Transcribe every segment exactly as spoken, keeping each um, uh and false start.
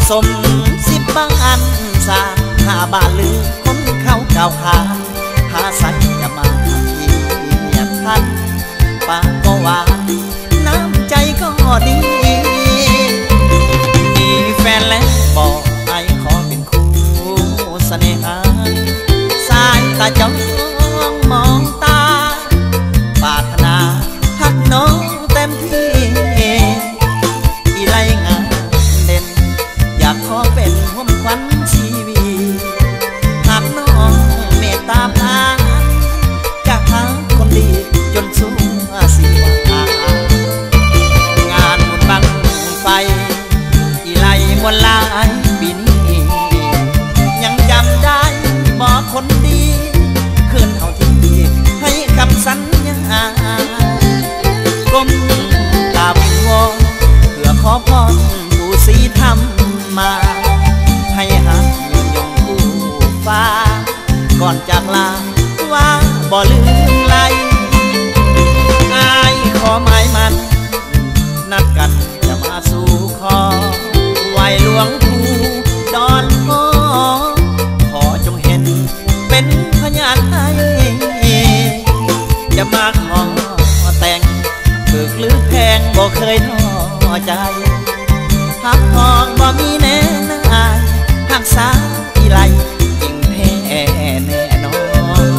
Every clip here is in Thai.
สมสิบบ้านสาหาบ้านลือคนเข้าเก่าขาหาใส่จะมาเทียบทันปากก็หวานน้ำใจก็ดีมีแฟนแล้วบอกไอ้ขอเป็นคู่เสน่หาสายตาจ้องมองตาปรารถนาหักน้องเต็มที่อีไลงานเด่นอยากขอเป็นห่วงขวัญชีวิตหากน้องเมตตาพานจะหาคนดีจนสู้สิวางานบุญบังไฟอีไลมวลลายปีนี้ยังจำได้บอกคนดีคืนเท่าที่ให้คำสัญญาก้มตาวิงวอนเพื่อขอพรผู้ศรีธรรมมาให้หายืนยงคู่ฟ้าก่อนจากลาว่าบ่ลืมไลอายขอหมายมันนัดกันจะมาสู่ขอไหวหลวงปู่ดอนพ่อขอจงเห็นเป็นพยานให้จะมาขอแต่งถึกหรือแพงบ่เคยท้อใจหักทองบ่มีแน่นายหักษาอีไลยิ่งแท้แน่นอน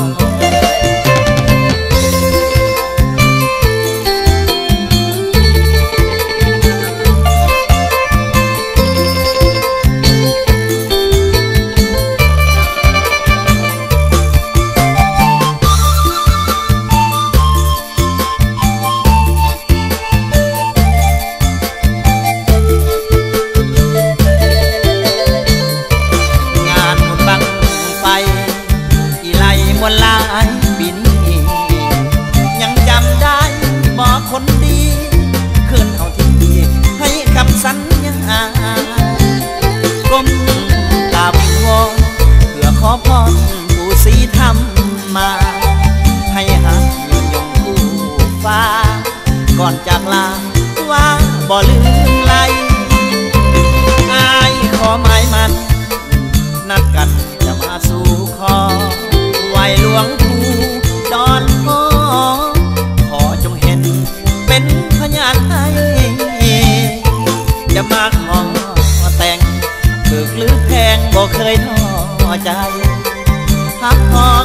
มวลลายปีนี้ยังจำได้บอกคนดีคืนเท่าที่ให้คำสัญญาก้มตาวิงวอนเพื่อขอพรผู้ศรีธรรมมาให้หายืนยงคู่ฟ้าก่อนจากลาว่าบ่ลืมไลอายขอหมายมันนัดกันจะมาสู่ขอไหวหลวงปู่ดอนพ่อขอจงเห็นเป็นพยานให้จะมาขอแต่งถึกหรือแพงบ่เคยท้อใจหักทอง